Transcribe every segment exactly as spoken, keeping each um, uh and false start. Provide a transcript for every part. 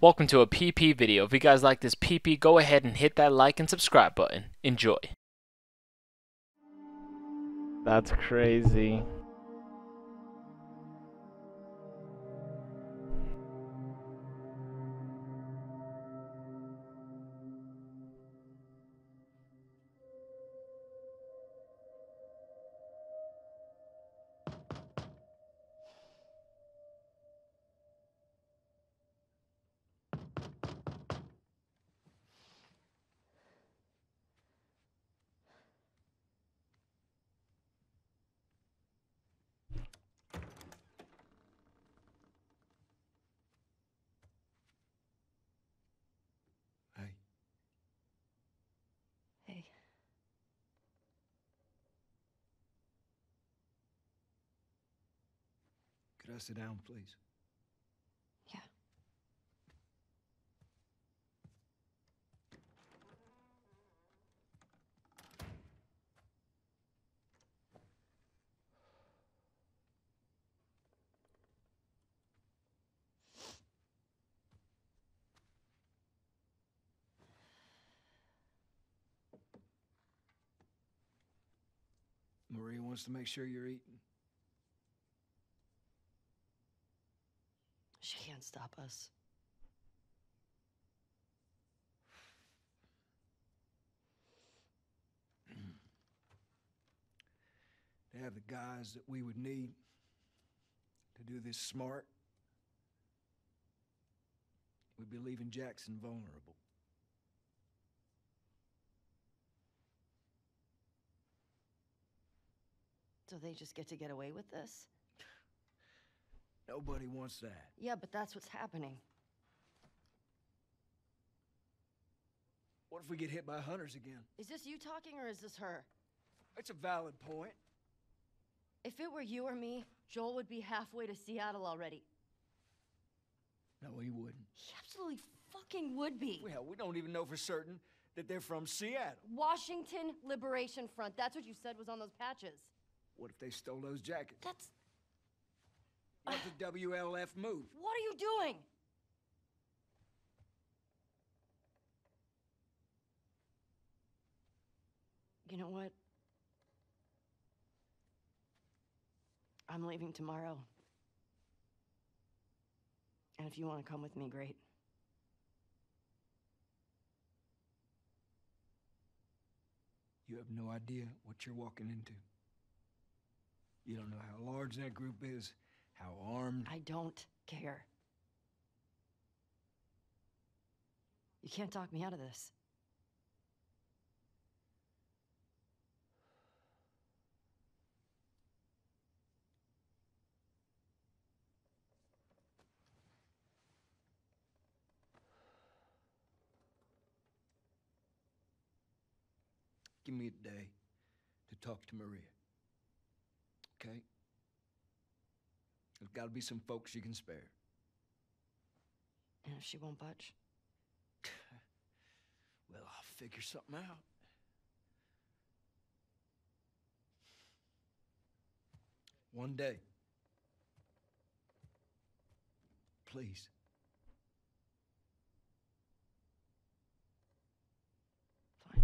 Welcome to a P P video. If you guys like this P P, go ahead and hit that like and subscribe button. Enjoy. That's crazy. Hey. Hey. Could I sit down, please? Yeah. Maria wants to make sure you're eating. She can't stop us. To have the guys that we would need to do this smart, we'd be leaving Jackson vulnerable. So they just get to get away with this? Nobody wants that. Yeah, but that's what's happening. What if we get hit by hunters again? Is this you talking or is this her? It's a valid point. If it were you or me, Joel would be halfway to Seattle already. No, he wouldn't. He absolutely fucking would be. Well, we don't even know for certain that they're from Seattle. Washington Liberation Front. That's what you said was on those patches. What if they stole those jackets? That's... What's the W L F move? What are you doing? You know what? I'm leaving tomorrow. And if you want to come with me, great. You have no idea what you're walking into. You don't know how large that group is, how armed. I don't care. You can't talk me out of this. Give me a day to talk to Maria. Okay? There's got to be some folks you can spare. And if she won't budge? Well, I'll figure something out. One day. Please. Fine.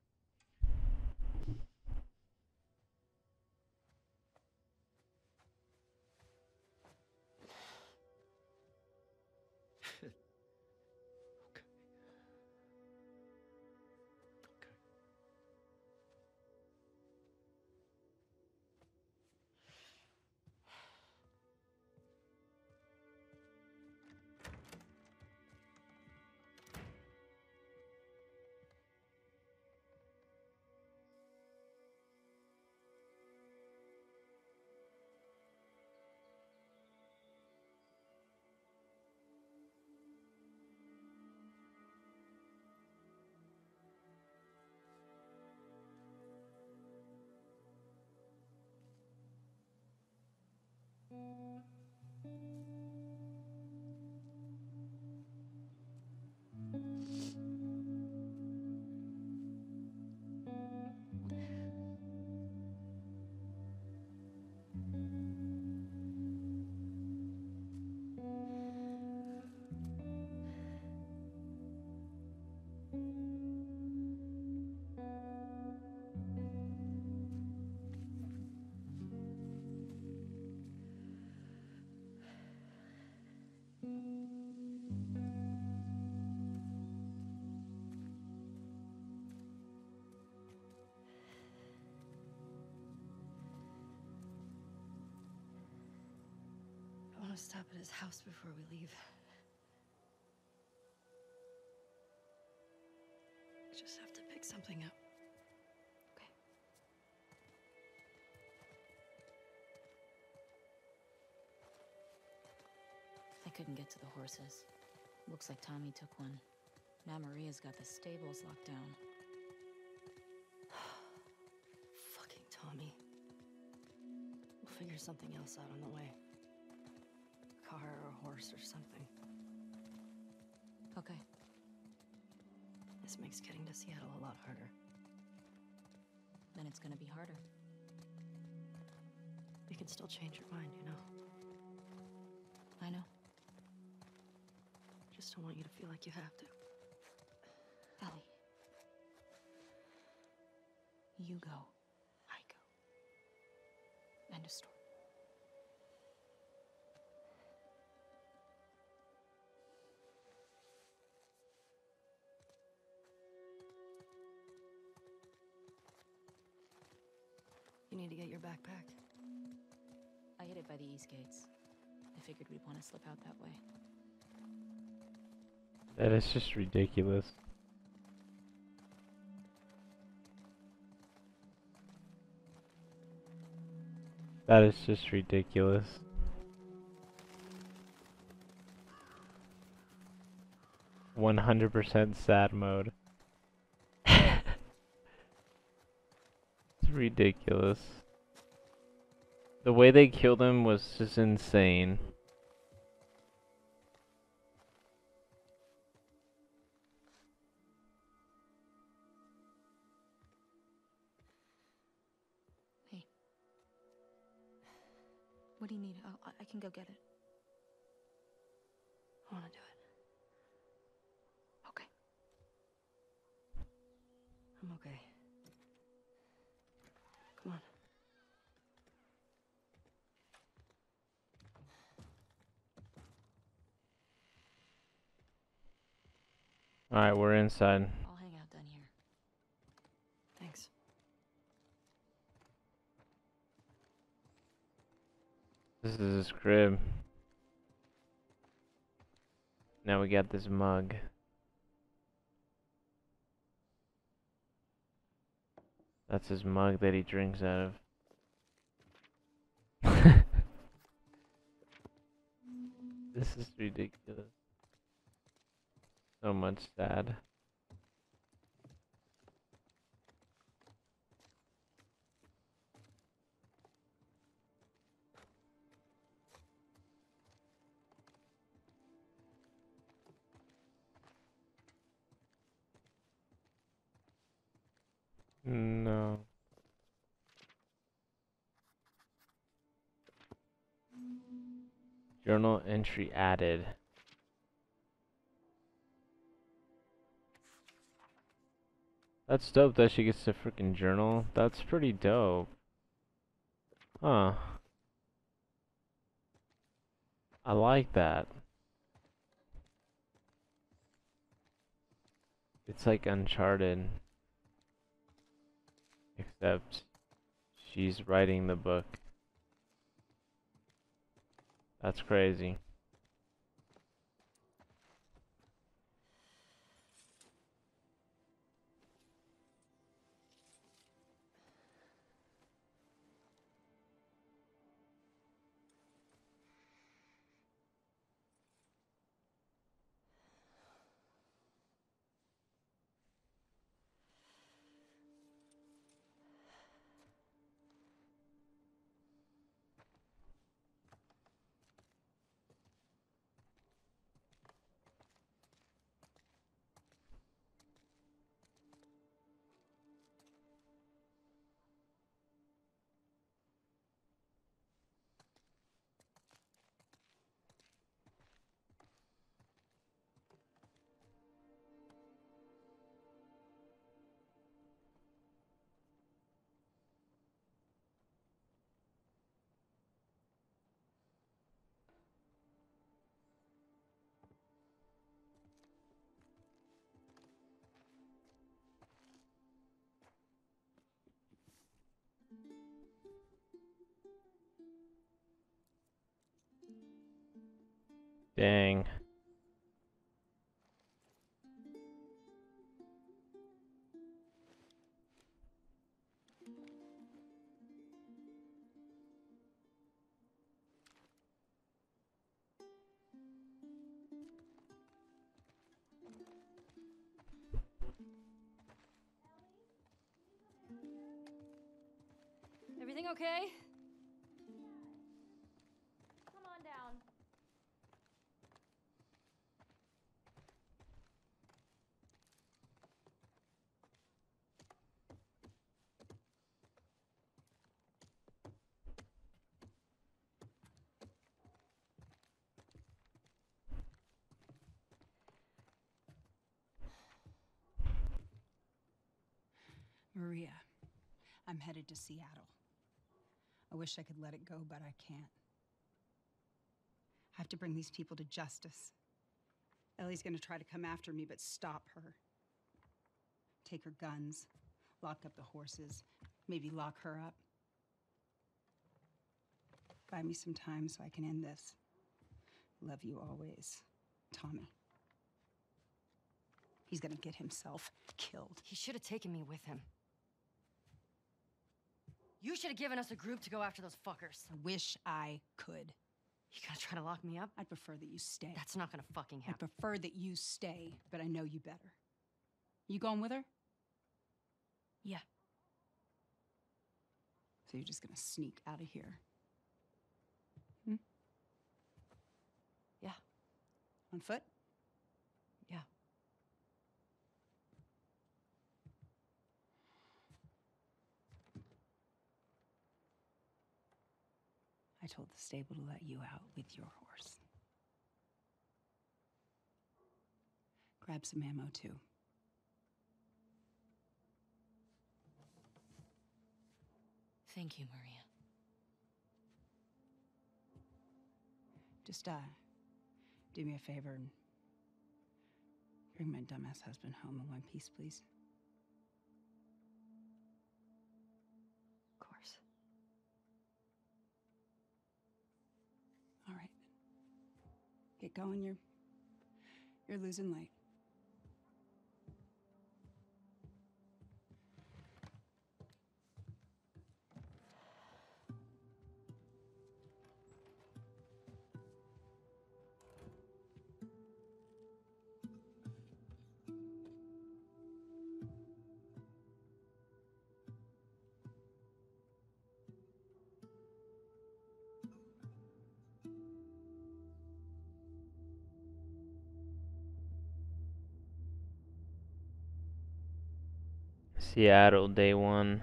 Okay. Okay. to stop at his house before we leave. We just have to pick something up. Okay. I couldn't get to the horses. Looks like Tommy took one. Now Maria's got the stables locked down. Fucking Tommy. We'll figure something else out on the way. A car or a horse or something. Okay. This makes getting to Seattle a lot harder. Then it's gonna be harder. You can still change your mind, you know? I know. Just don't want you to feel like you have to. Ellie. You go. I go. End of story. You need to get your backpack. I hid it by the east gates. I figured we'd want to slip out that way. That is just ridiculous. That is just ridiculous. one hundred percent sad mode. It's ridiculous. The way they killed him was just insane. Hey. What do you need? I'll, I can go get it. I want to do it. Okay. I'm okay. Come on. Alright, we're inside. I'll hang out down here. Thanks. This is his crib. Now we got this mug. That's his mug that he drinks out of. This is ridiculous. So much sad. No. Journal entry added. That's dope that she gets to freaking journal. That's pretty dope. Huh. I like that. It's like Uncharted. Except she's writing the book. That's crazy. Dang. Everything okay? Come on down. Maria, I'm headed to Seattle. I wish I could let it go, but I can't. I have to bring these people to justice. Ellie's gonna try to come after me, but stop her. Take her guns, lock up the horses, maybe lock her up. Buy me some time so I can end this. Love you always, Tommy. He's gonna get himself killed. He should have taken me with him. You should have given us a group to go after those fuckers. I wish I could. You gonna try to lock me up? I'd prefer that you stay. That's not gonna fucking I happen. prefer that you stay, but I know you better. You going with her? Yeah. So you're just gonna sneak out of here? Hmm? Yeah. On foot? Yeah. I told the stable to let you out with your horse. Grab some ammo, too. Thank you, Maria. Just, uh, do me a favor and bring my dumbass husband home in one piece, please. Of course. All right. Get going, you're... you're losing light. Seattle, day one.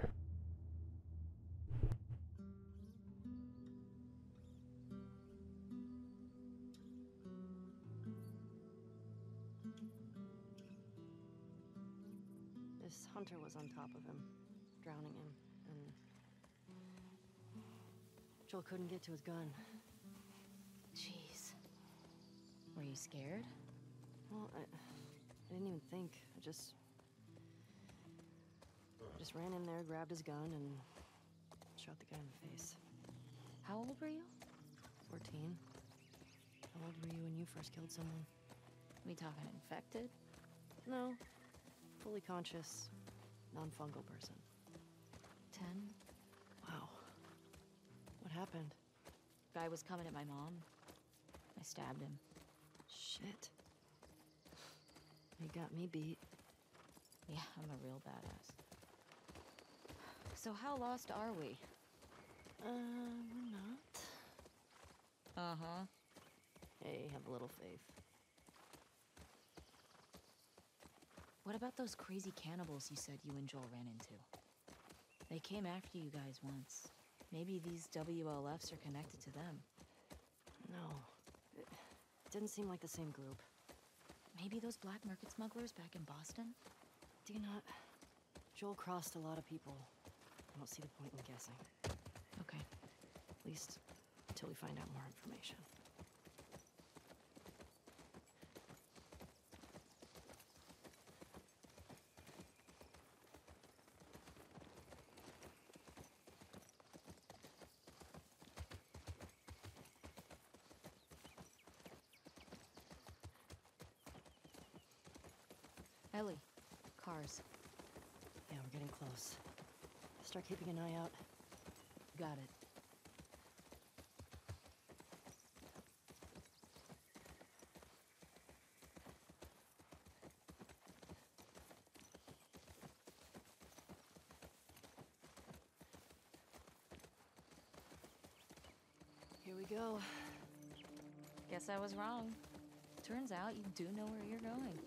This hunter was on top of him, drowning him, and Joel couldn't get to his gun. Jeez. Were you scared? Well, I, I didn't even think. I just... I just ran in there, grabbed his gun, and shot the guy in the face. How old were you? fourteen. How old were you when you first killed someone? We talking infected? No. Fully conscious, non-fungal person. Ten? Wow. What happened? Guy was coming at my mom. I stabbed him. Shit. You got me beat. Yeah, I'm a real badass. So how lost are we? Uh, we're not. Uh-huh. Hey, have a little faith. What about those crazy cannibals you said you and Joel ran into? They came after you guys once. Maybe these W L Fs are connected to them. No. It didn't seem like the same group. Maybe those black market smugglers back in Boston? Do you not? Joel crossed a lot of people. I don't see the point in guessing. Okay. At least until we find out more information. Ellie, cars. Yeah, we're getting close. Start keeping an eye out. Got it. Here we go. Guess I was wrong. Turns out you do know where you're going.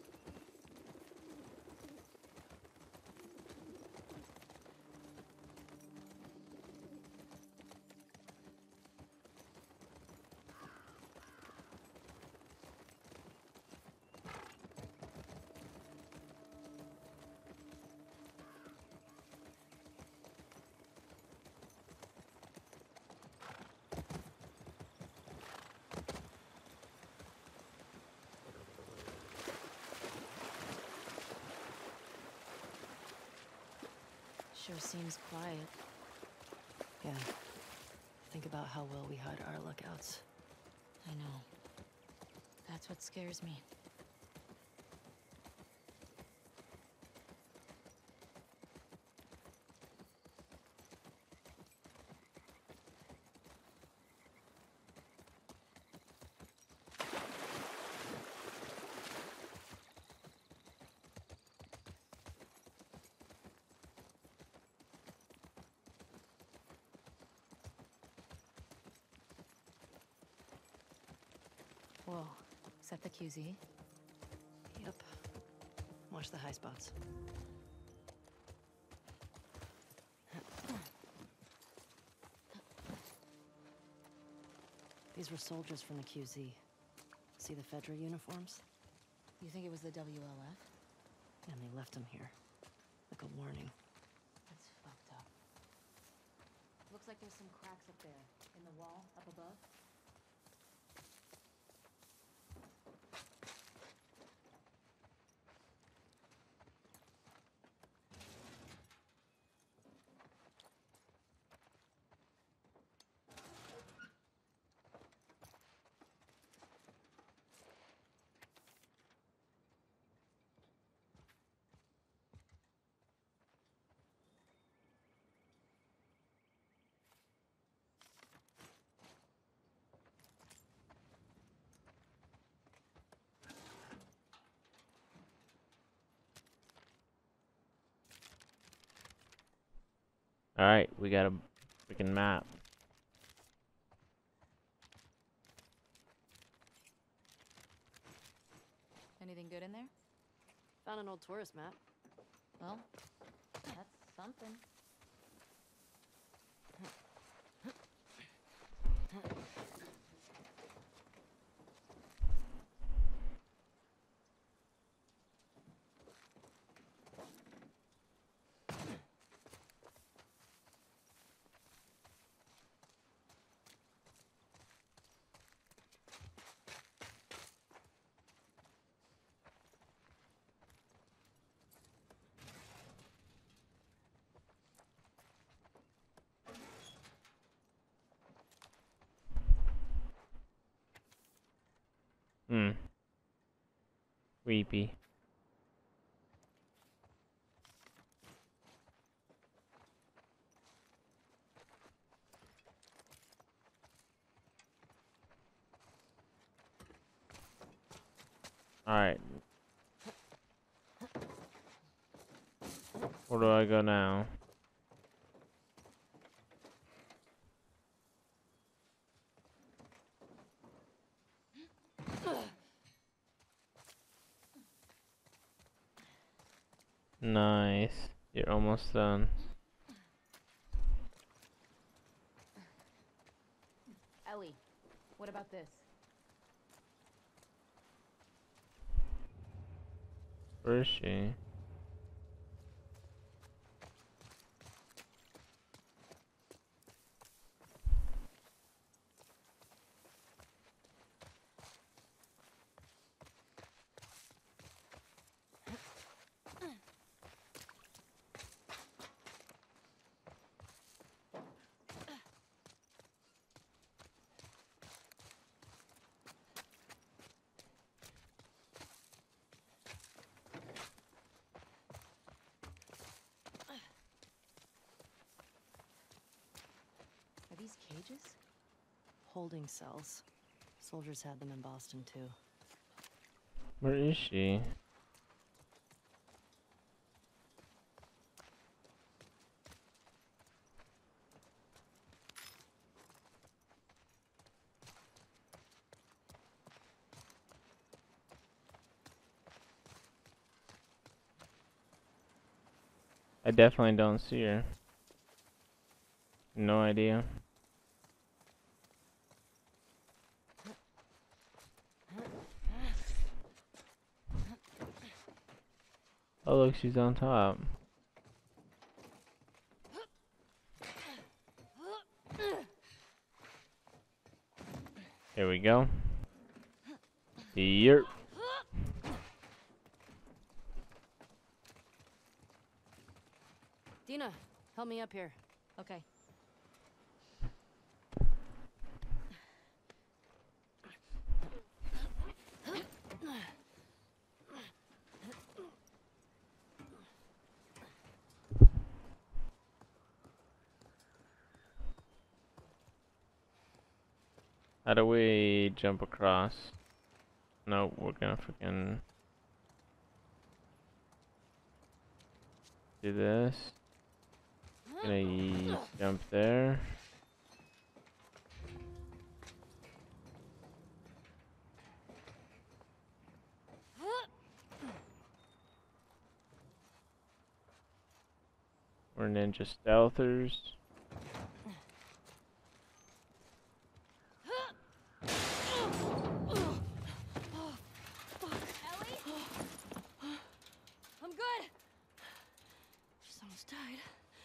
Sure seems quiet. Yeah. Think about how well we hide our lookouts. I know. That's what scares me. Whoa. Is that the Q Z? Yep. Watch the high spots. These were soldiers from the Q Z. See the Fedra uniforms? You think it was the W L F? And they left them here. Like a warning. That's fucked up. Looks like there's some cracks up there. In the wall, up above. Alright, we got a freaking map. Anything good in there? Found an old tourist map. Well, that's something. Hmm. Creepy. Alright. Where do I go now? Nice. You're almost done. Ellie, what about this? Where is she? cages? Holding cells. Soldiers had them in Boston, too. Where is she? I definitely don't see her. No idea. Oh look, she's on top. Here we go. Yerp. Dina, help me up here. Okay. How do we jump across? No, we're gonna freaking do this. Gonna jump there. We're ninja stealthers. I'm good. She's almost died.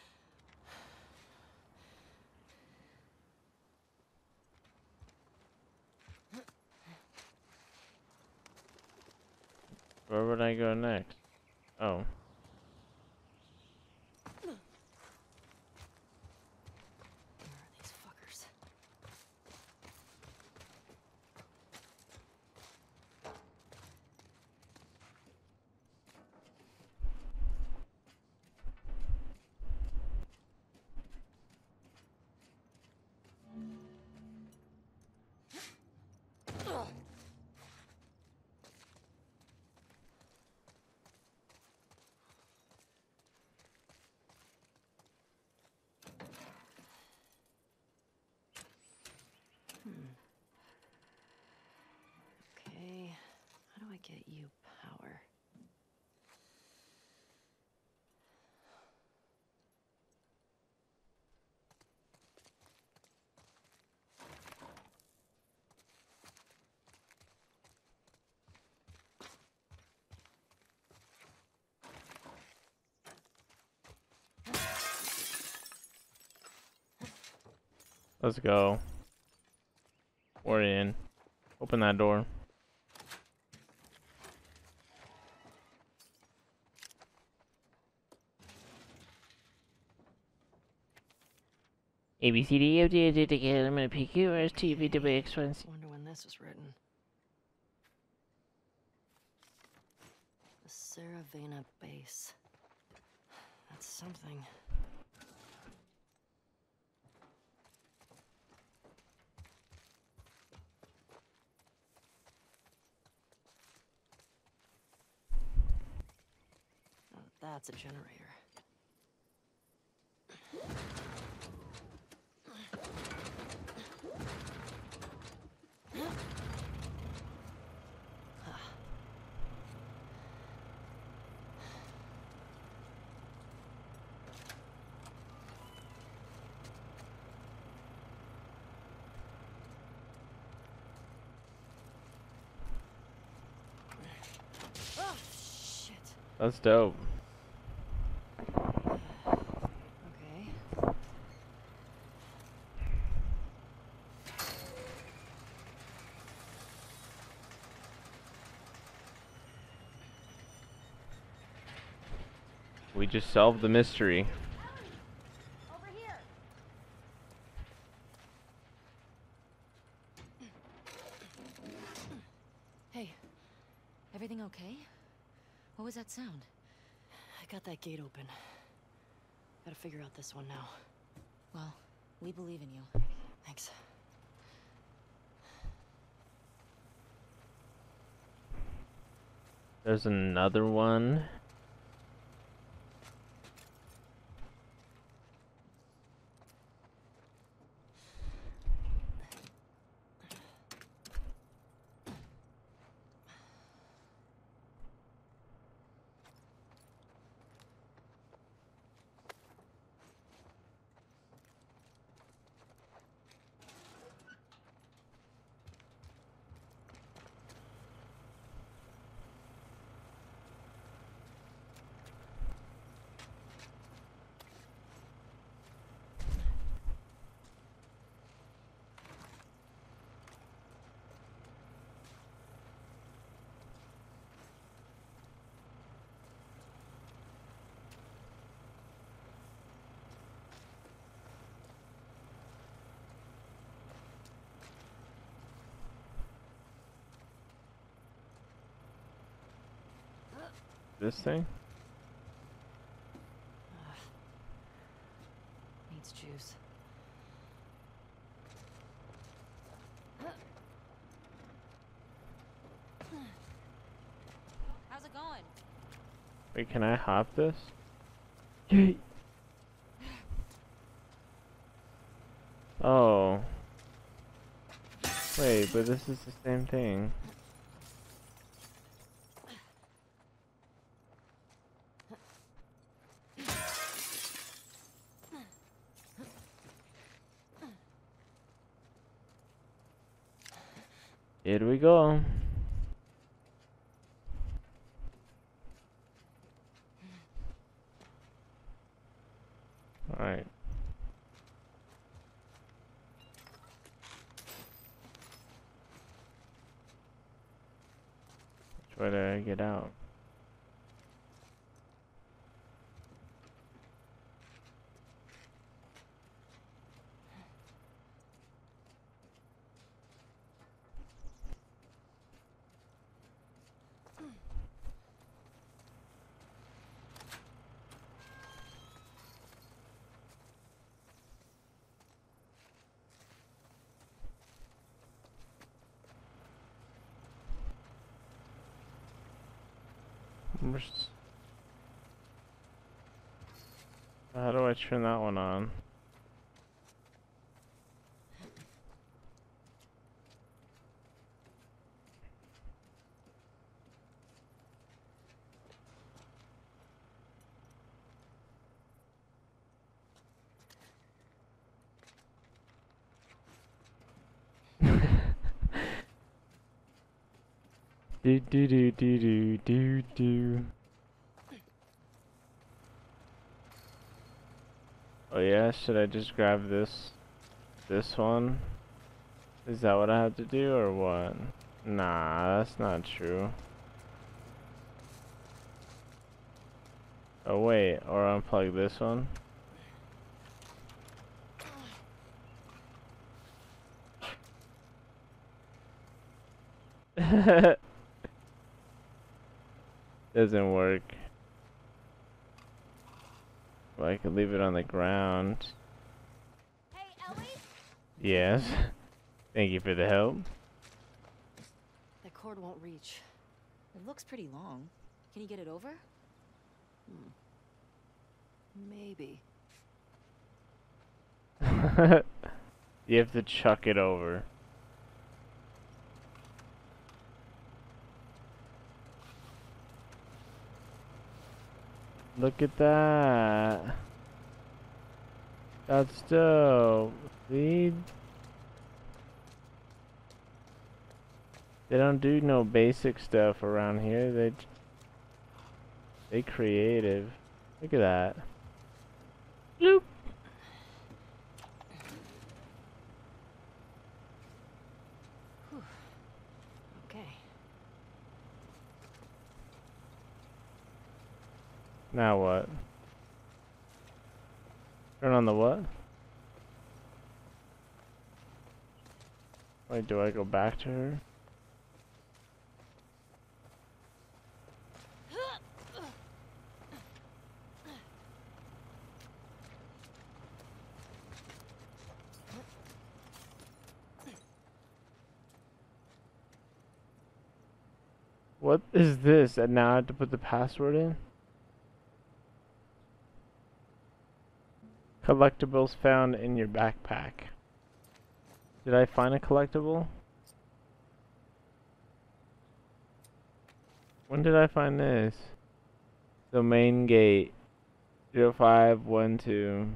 Where would I go next? Oh. Where are these fuckers? Okay, how do I get you power? Let's go. We're in. Open that door. A B C D E F G H I J K L M N O P Q R S T U V W X Y Z. Wonder when this was written. The Saravena base. That's something. Oh, that's a generator. Oh, shit. That's dope. Okay. We just solved the mystery. Over here. Hey, everything okay? What was that sound? I got that gate open. Gotta figure out this one now. Well, we believe in you. Thanks. There's another one. This thing? Ugh. Needs juice. How's it going? Wait, can I hop this? Yay! Oh. Wait, but this is the same thing. Here we go. Alright. Which way do I get out? Where's- How do I turn that one on? Do do do do do do do. Oh yeah, should I just grab this this one? Is that what I have to do or what? Nah, that's not true. Oh wait, or unplug this one? Doesn't work. Well, I could leave it on the ground. Hey, Ellie? Yes. Thank you for the help. That cord won't reach. It looks pretty long. Can you get it over? Hmm. Maybe. You have to chuck it over. Look at that. That's dope. See? They don't do no basic stuff around here. They they creative. Look at that. Bloop. Okay. Now what? Turn on the what? Wait, do I go back to her? What is this? And now I have to put the password in? Collectibles found in your backpack. Did I find a collectible? When did I find this? Domain gate. zero five one two.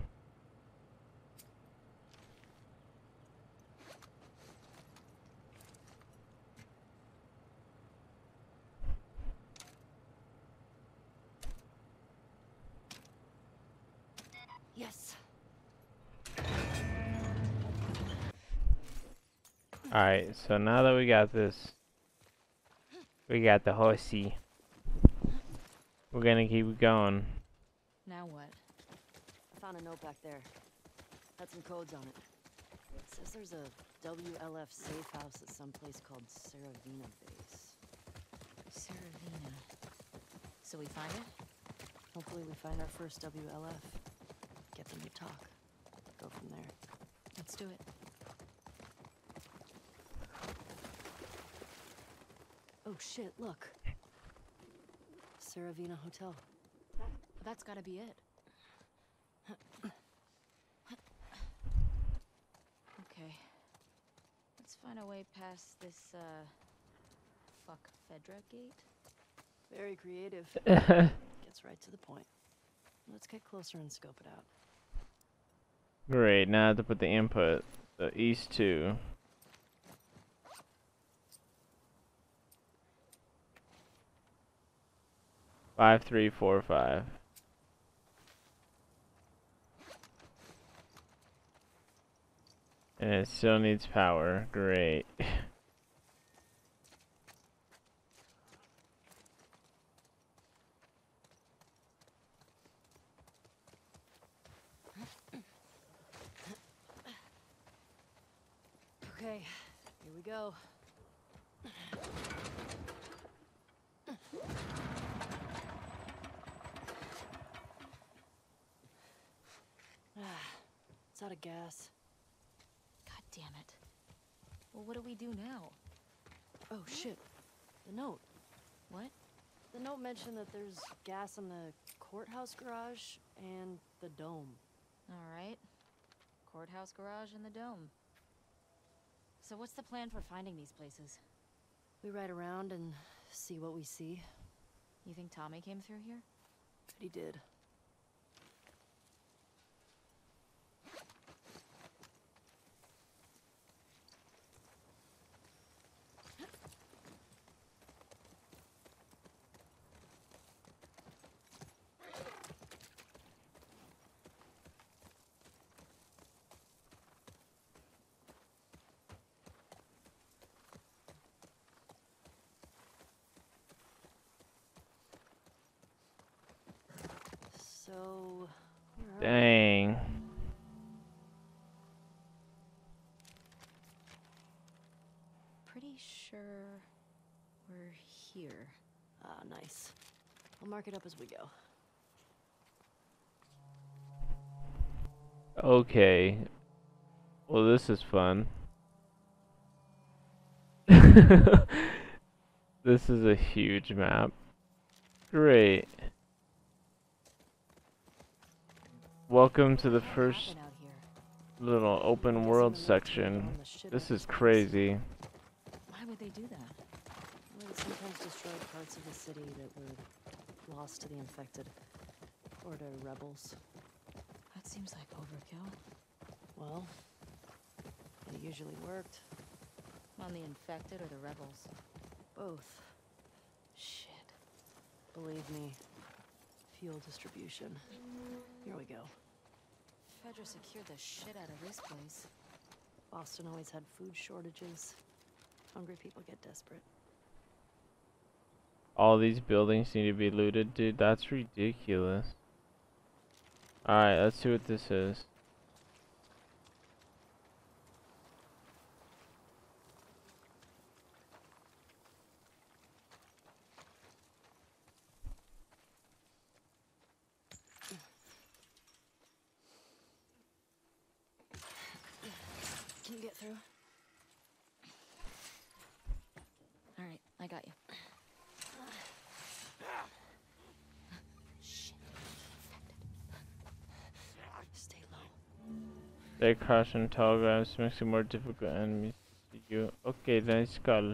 Yes. Alright, so now that we got this, we got the horsey. We're gonna keep going. Now what? I found a note back there. Had some codes on it. It says there's a W L F safe house at some place called Saravina Base. Saravina. So we find it? Hopefully we find our first W L F. Get them to talk. Go from there. Let's do it. Oh shit, look. Saravina Hotel. That's gotta be it. Okay. Let's find a way past this, uh... fuck Fedra gate? Very creative. Gets right to the point. Let's get closer and scope it out. Great, now I have to put the input. The east two. Five three four five. And it still needs power. Great. Okay, here we go. It's out of gas. God damn it. Well, what do we do now? Oh shit. The note. What? The note mentioned that there's gas in the courthouse garage and the dome. Alright. Courthouse garage and the dome. So what's the plan for finding these places? We ride around and see what we see. You think Tommy came through here? Bet he did. So, where are we? Dang. Pretty sure we're here. Ah, nice. I'll mark it up as we go. Okay. Well, this is fun. This is a huge map. Great. Welcome to the What first happened out here? little open world Guessing the notes section. were on the ship This at is this place. crazy. Why would they do that? Well, it sometimes destroyed parts of the city that were lost to the infected. Or to rebels. That seems like overkill. Well, it usually worked. On the infected or the rebels? Both. Shit. Believe me. Fuel distribution. Here we go. Fedra secured the shit out of this place. Boston always had food shortages. Hungry people get desperate. All these buildings need to be looted, dude. That's ridiculous. Alright, let's see what this is. Can you get through? Alright, I got you. They crash on telegrams, makes it more difficult enemies to you. Okay, nice skull.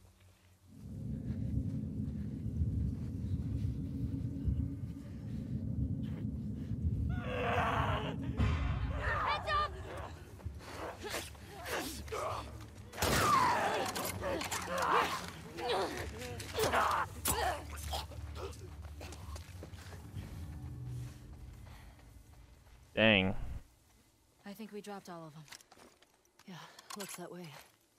Dang. I think we dropped all of them. Yeah, looks that way.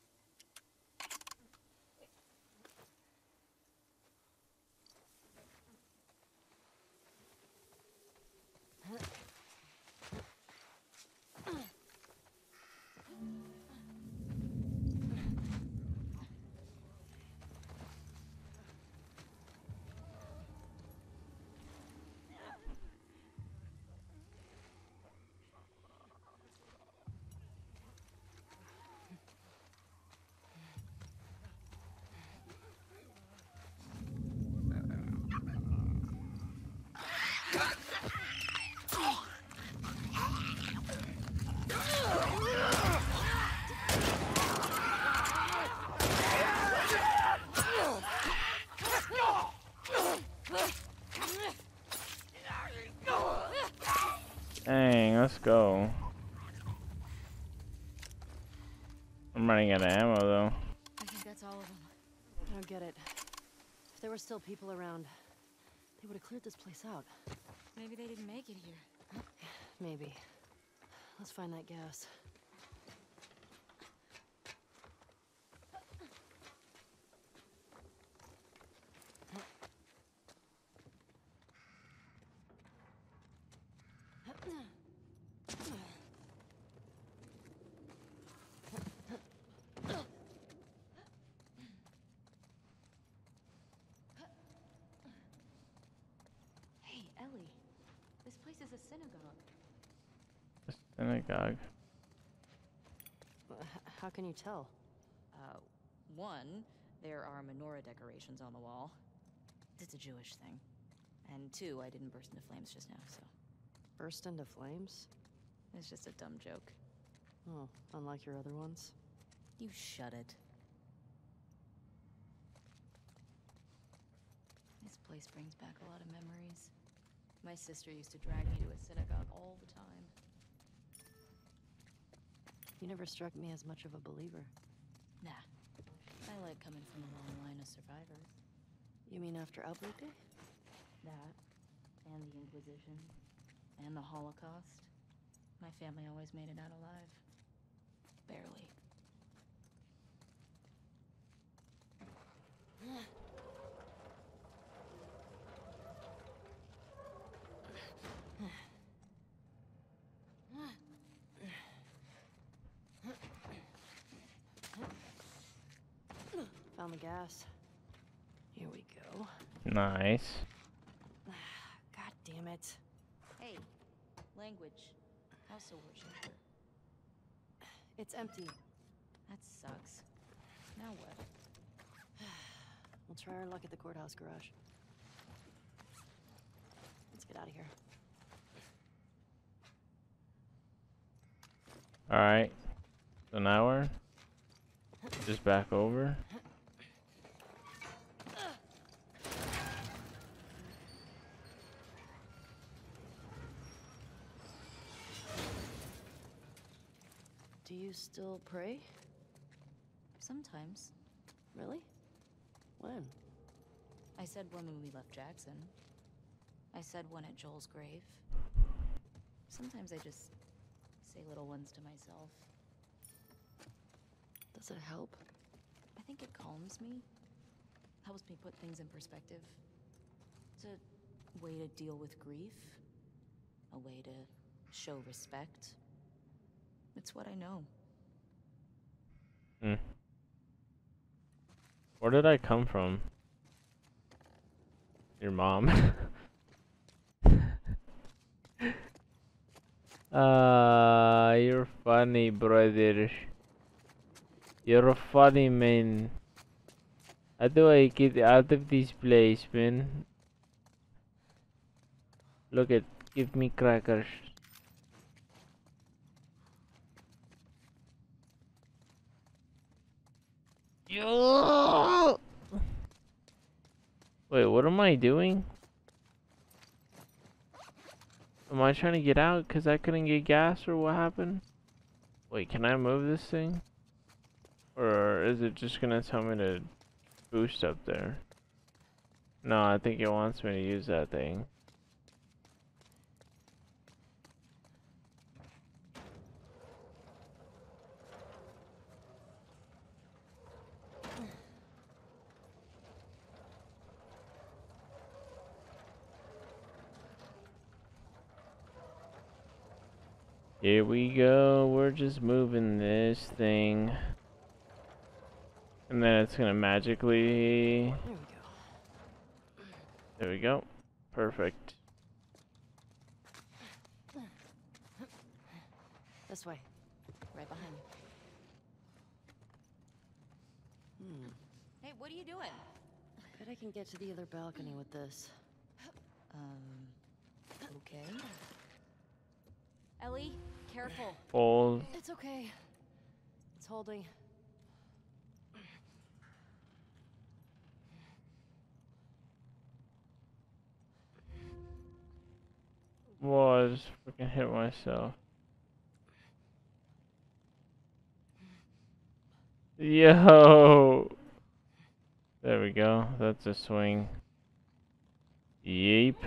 Dang, let's go. I'm running out of ammo though. I think that's all of them. I don't get it. If there were still people around, they would have cleared this place out. Maybe they didn't make it here. Maybe. Let's find that gas. Hey, Ellie. This place is a synagogue. A synagogue. H- how can you tell? Uh, one, there are menorah decorations on the wall. It's a Jewish thing. And two, I didn't burst into flames just now, so... Burst into flames? It's just a dumb joke. Oh, unlike your other ones? You shut it. This place brings back a lot of memories. My sister used to drag me to a synagogue all the time. You never struck me as much of a believer. Nah. I like coming from a long line of survivors. You mean after Outbreak Day? That, and the Inquisition, and the Holocaust. My family always made it out alive. Barely. Found the gas. Here we go. Nice. God damn it. Hey, language. House of worship. It's empty. That sucks. Now what? We'll try our luck at the courthouse garage. Let's get out of here. Alright. So now we're just back over. Do you still pray? Sometimes. Really? When? I said one when we left Jackson. I said one at Joel's grave. Sometimes I just say little ones to myself. Does it help? I think it calms me. Helps me put things in perspective. It's a way to deal with grief. A way to show respect. It's what I know. Hmm. Where did I come from? Your mom? Ah, uh, you're funny, brother. You're funny, man. How do I get out of this place, man? Look at, give me crackers. Yo! Wait, what am I doing? Am I trying to get out because I couldn't get gas or what happened? Wait, can I move this thing? Or is it just gonna tell me to boost up there? No, I think it wants me to use that thing. Here we go, we're just moving this thing. And then it's gonna magically... There we go. There we go. Perfect. This way. Right behind you. Hmm. Hey, what are you doing? Bet I can get to the other balcony with this. Um, okay. Ellie, careful. Fold. It's okay. It's holding. Whoa, I just freaking hit myself. Yo! There we go. That's a swing. Yeep.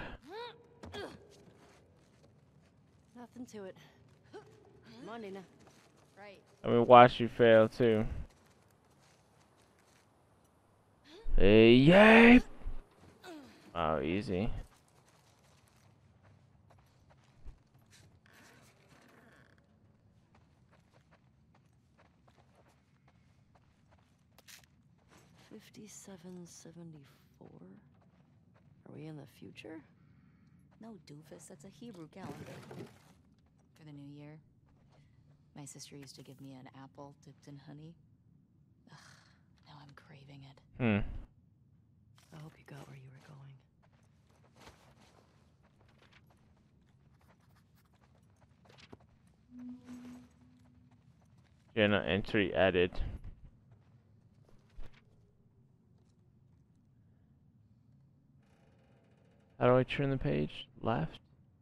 Nothing to it. Come on, Nina. Right. I mean, watch you fail too. Hey, yay! Wow, easy. fifty-seven seventy-four. Are we in the future? No, doofus, that's a Hebrew calendar. For the new year, my sister used to give me an apple dipped in honey. Ugh, now I'm craving it. Hmm. I hope you got where you were going. Journal entry added. How do I turn the page? Left?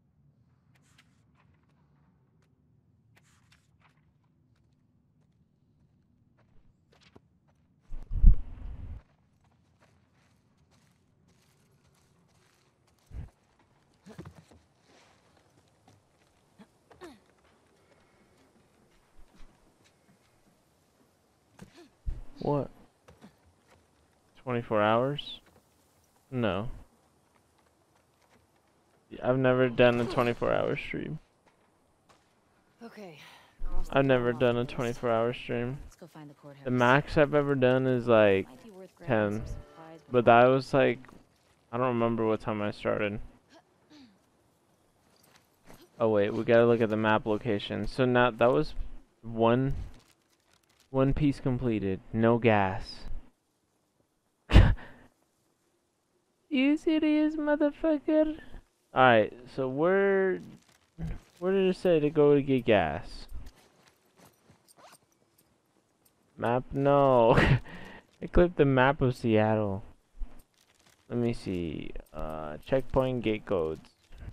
What? twenty-four hours? No. I've never done a twenty-four hour stream. Okay. cross the I've never line done a off the list. twenty-four hour stream. Let's go find the courthouse. The max I've ever done is like Might be worth grabbing ten. some supplies But before- that was like, I don't remember what time I started. Oh wait, we gotta look at the map location. So now that was one, one piece completed. No gas. You serious, motherfucker? Alright, so where, where did it say to go to get gas? Map? No. I clicked the map of Seattle. Let me see. Uh, checkpoint gate codes.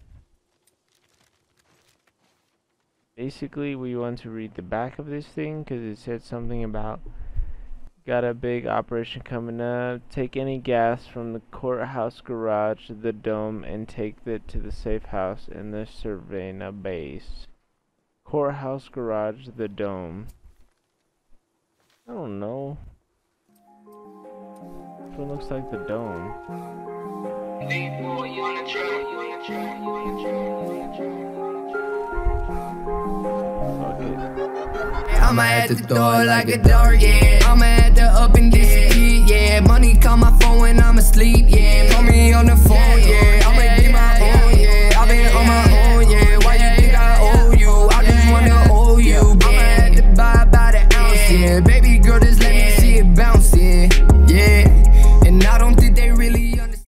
Basically, we want to read the back of this thing because it said something about got a big operation coming up. Take any gas from the courthouse garage to the dome and take it to the safe house in the Cervena base. Courthouse garage, the dome. I don't know. It looks like the dome. I'ma at the door like a dart, yeah. I'ma at the up and disappear, yeah. Money call my phone when I'm asleep, yeah. Put me on the phone, yeah. I'ma